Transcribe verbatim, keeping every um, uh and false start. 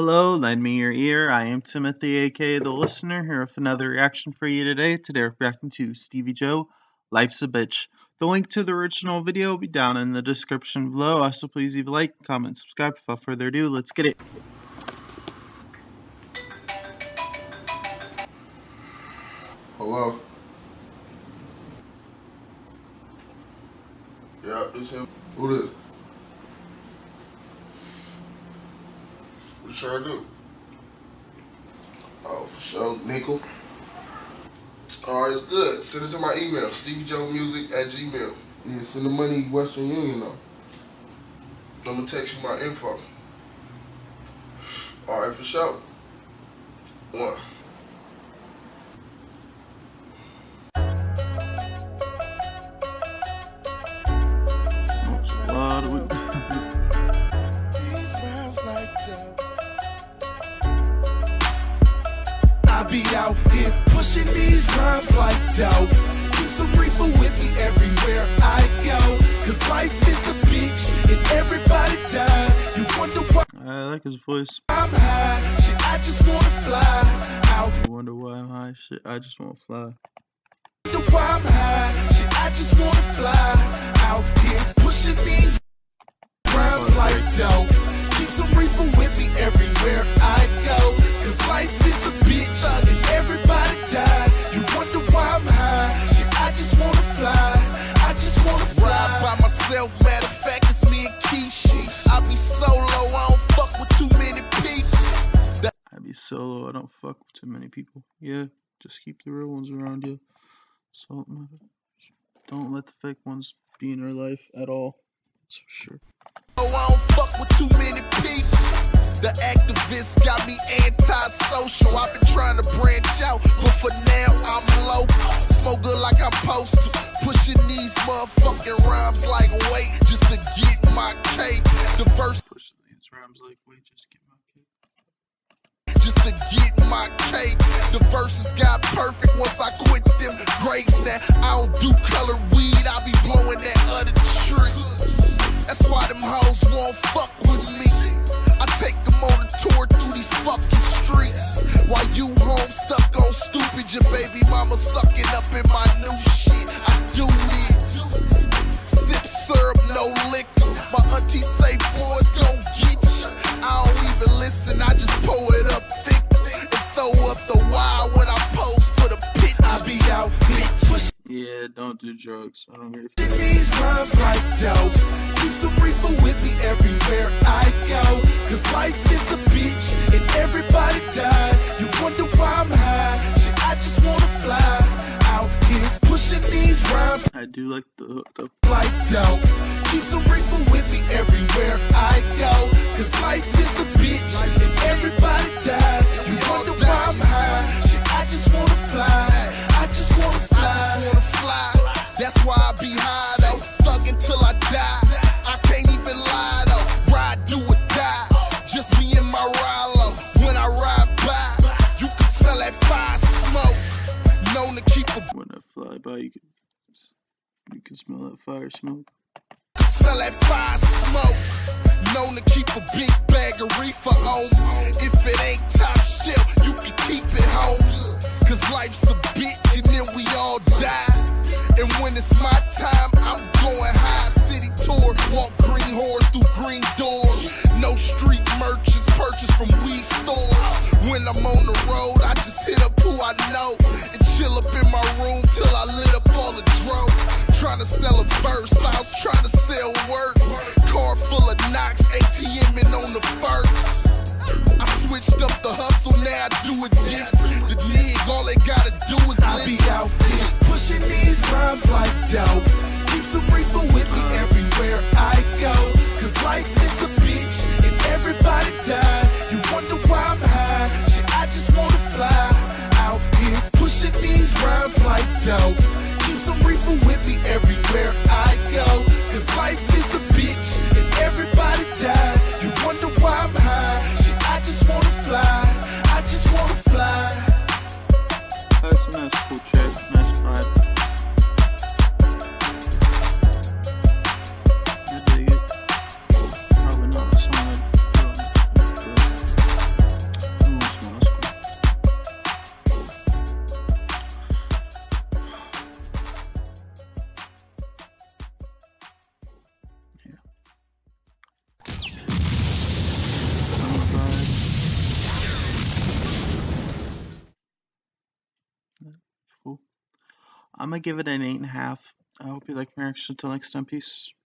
Hello, lend me your ear. I am Timothy, aka The Listener, here with another reaction for you today. Today we're reacting to Stevie Joe, Life's a Bitch. The link to the original video will be down in the description below. Also, please leave a like, comment, subscribe. Without further ado, let's get it. Hello? Yeah, this him. Who this? What you trying to do? Oh, for sure. Nickel. Alright, it's good. Send it to my email, stevie joe music at gmail. Yeah, send the money Western Union though. I'm gonna text you my info. Alright, for sure. One. I be out here pushing these rhymes like dope. Keep some reefer with me everywhere I go. Cause life is a beach and everybody dies. You wonder why I like his voice. I'm high. Shit, I just wanna fly out. You wonder why I'm high? Shit, I just wanna fly. Wonder why I'm high. Shit, I just wanna fly out here pushing these rhymes oh, like dope. Keep some reefer with me everywhere I go. Cause life is a bitch and everybody dies. You wonder why I'm high. Shit, I just wanna fly. I just wanna fly. Ride by myself, matter of fact, it's me and Keisha. I be solo, I don't fuck with too many people. I be solo, I don't fuck with too many people. Yeah, just keep the real ones around you. So, don't let the fake ones be in your life at all. That's for sure. Oh, I don't fuck with too many people. The activists got me anti-social. I've been trying to branch out, but for now I'm low. Smoke good like I'm supposed to. Pushing these motherfucking rhymes like weight just to get my cake. The verse pushing these rhymes like weight just to get my cake. Just to get my cake. The verses got perfect once I quit them grapes. Now I don't do color weed, I be blowing that other tree. That's why them hoes won't fuck with me. I take them on a tour through these fucking streets. While you home stuck on stupid, your baby mama sucking up in my new shit. I do this. Sip syrup, no liquor. My auntie say, boys gon' get you. I don't even listen, I just pour it up thick and throw up the wild when I pose for the pit. I be out here pushing. Yeah, don't do drugs. I don't care if these rhymes like dope. Keep some reefer with me everywhere I go. Cause life is a bitch and everybody dies. You wonder why I'm high. Shit, I just wanna fly out here pushing these rhymes. I do like the the like dope. Keep some reefer with me everywhere I go. Cause life is a bitch and everybody dies. You wonder why I'm high. Shit, I just wanna fly. I just wanna fly. I just wanna fly. That's why I be high though. Thuggin' till I die. I can't even lie though. Ride, do or die. Just me and my Rilo. When I ride by, you can smell that fire smoke. Known to keep a when I fly by, you can you can smell that fire smoke. Smell that fire smoke. Known to keep a big bag of reefer on. If it ain't top shelf, you can keep it home. Cause life's a bitch and then we all die. And when it's my time, I'm going high. City tour, walk green horse through green doors. No street merchants purchased from weed stores. When I'm on the road, I just hit up who I know and chill up in my room till I lit up all the dro. Trying to sell a verse, I was trying to sell work. Car full of knocks, ATMing on the first. I switched up the hustle, now I do it different. The nigga, all they gotta do is I listen. Be out here pushing these rhymes like dope. Keep some reefer with me everywhere I go. Cause life is a bitch and everybody dies. You wonder why I'm high. Shit, I just wanna fly out here pushing these rhymes like dope. Keep some reefer with me everywhere I go. Cause life is a bitch and everybody dies. You wonder why I'm high. Shit, I just wanna fly. I just wanna fly. That's a nice cool track, nice vibe. I dig it. Probably not a song I'd I'm gonna give it an eight and a half. I hope you like my reaction. Until next time, peace.